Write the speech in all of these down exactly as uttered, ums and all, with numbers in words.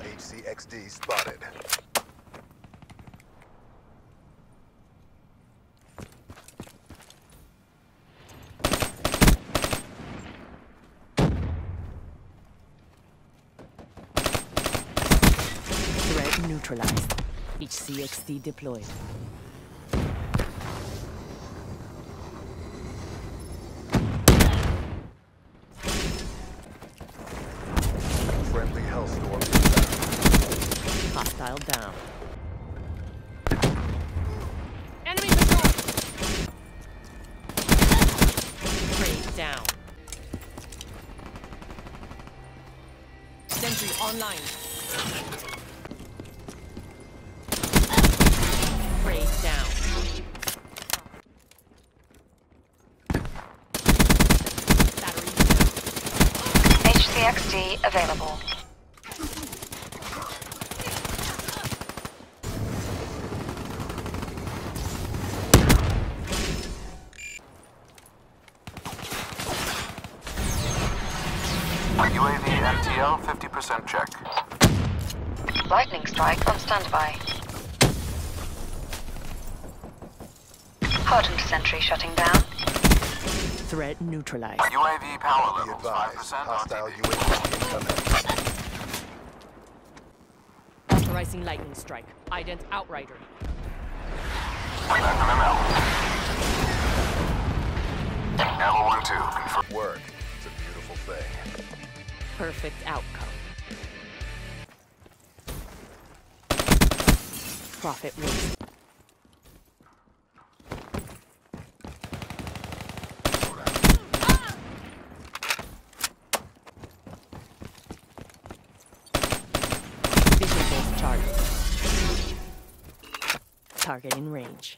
H C X D spotted. Threat neutralized. H C X D deployed. Friendly Hellstorm inbound. Hostile down. Enemy patrol! Prey down. Sentry online. Prey down. Battery down. H C X D available. U A V M T L fifty percent check. Lightning strike on standby. Hardened sentry shutting down. Threat neutralized. U A V power Be levels five advised, percent hostile R U T B. A V incoming. Authorizing lightning strike. Ident outrider. Phantom M L. L one two confirmed. Work. It's a beautiful thing. Perfect outcome. Profit wins. Vision based target. Target in range.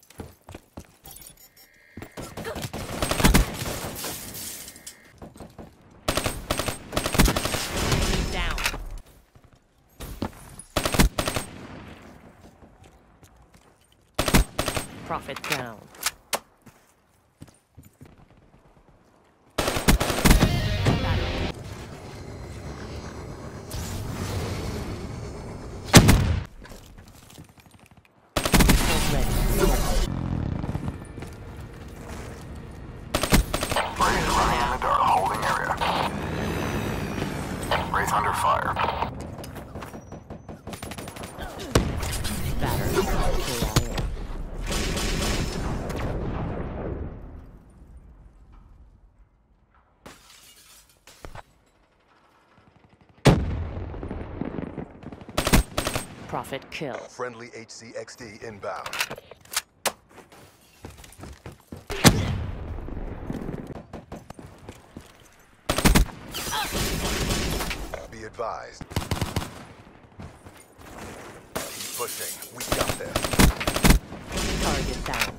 Down. Profit down. Battery. Hold ready. Wraith running in the dark, holding area. Wraith under fire. Battery. K I A. Profit kill. Friendly H C X D inbound. Be advised. Keep pushing. We got this. Target down.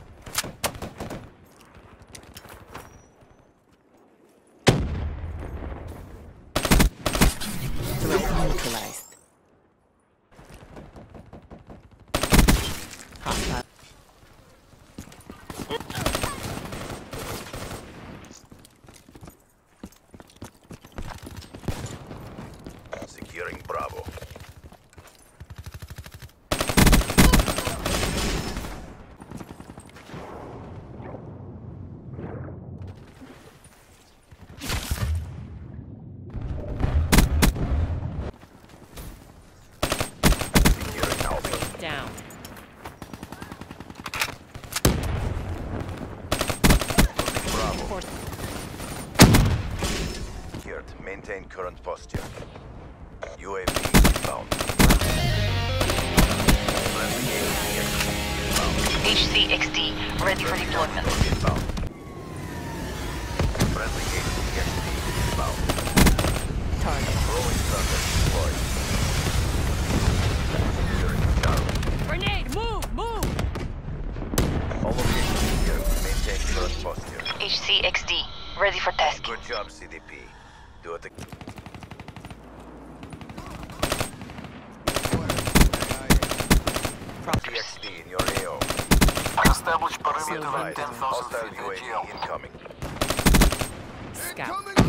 Threat neutralized. Hostile. Securing Bravo. Securing Alpha. Down. Bravo. Secured. Maintain current posture. U A V inbound. Friendly H C X D ready for deployment. inbound. Friendly H C X D inbound. Target. Rolling thunder deployed. Securing Charlie. Grenade! Move! Move! All locations secure. Maintain current posture. H C X D ready for tasking. Good job, C D P. Do it again. Profit. C X D in your A O. Establish perimeter Be at advised. ten thousand Hostile feet U A A G L. V incoming. Scout.